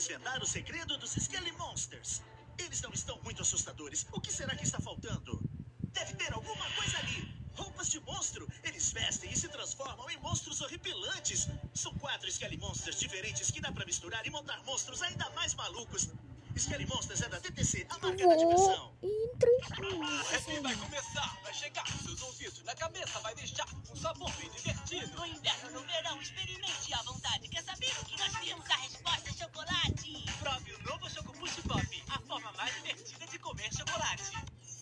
desvendar o segredo dos Skelly Monsters. Eles não estão muito assustadores. O que será que está faltando? Deve ter alguma coisa ali. Roupas de monstro. Eles vestem e se transformam em monstros horripilantes. São 4 Skelly Monsters diferentes que dá pra misturar e montar monstros ainda mais malucos. Skelly Monsters é da DTC, a marca da diversão. Aqui vai começar, vai chegar nos seus ouvidos, na cabeça vai deixar um sabor bem divertido. No inverno, no verão, experimente à vontade. Quer saber o que nós temos? A resposta é chocolate. Prove o novo Chocopush Pop, a forma mais divertida de comer chocolate.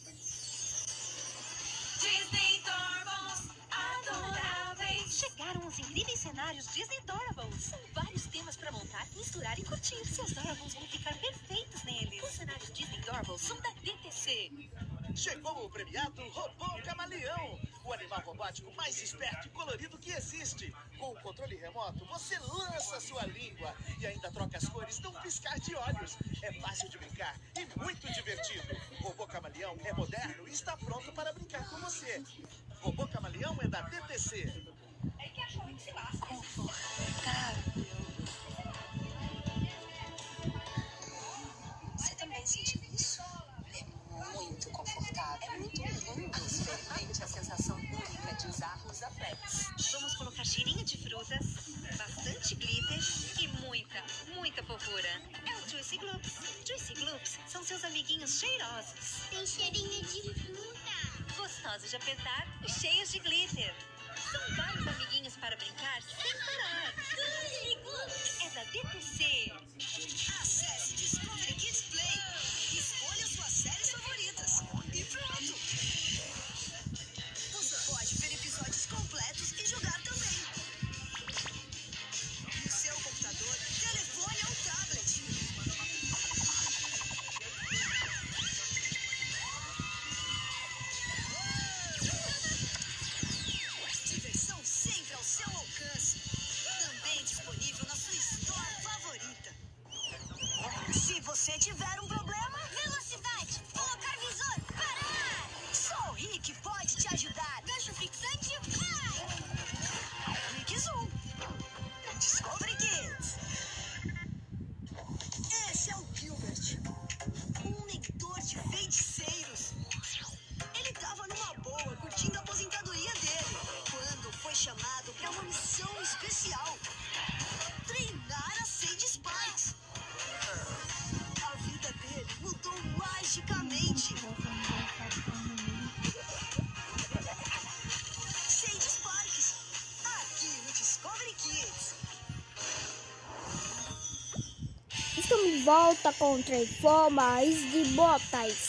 Disney Doorables adoráveis. Chegaram os incríveis cenários Disney Doorables. São vários temas para montar, misturar e curtir. Seus Doorables vão ficar perfeitos neles. Os cenários Disney Doorables são da DTC. Chegou o premiado Robô Camaleão, o animal robótico mais esperto e colorido que existe. Com o controle remoto, você lança sua língua e ainda troca as cores num piscar de olhos. É fácil de brincar e muito divertido. Robô Camaleão é moderno e está pronto para brincar com você. Robô Camaleão é da DTC. É que achou que se lasca. Confortável. Você também sentiu isso? É muito confortável. É muito lindo. Experimente a sensação única de usar Rosa Flex. Vamos colocar cheirinho de frutas, bastante glitter e muita fofura. É o Juicy Gloops. Juicy Gloops são seus amiguinhos cheirosos. Tem cheirinho de fruta. Gostosos de apertar e cheios de glitter. São vários amiguinhos para brincar sem parar. Juicy Gloops. É da DTC. Acesse Discovery Kids Play. Escolha suas séries favoritas. E pronto. Você pode ver episódios completos e jogar também. No seu computador, telefone ou tablet. Diversão sempre ao seu alcance. Também disponível na sua store favorita. Se você tiver um problema, Velocidade. Colocar visor. Parar. só o Rick pode te ajudar. Gancho fixante. Vai. Rick Zoom. Discovery Kids. Esse é o Gilbert, um mentor de feiticeiros. Ele tava numa boa, curtindo a aposentadoria dele, quando foi chamado para uma missão especial: treinar a Sage Spikes. A vida dele mudou magicamente. Sage Spikes, aqui no Discovery Kids. Estamos de volta com Transformers de Botas.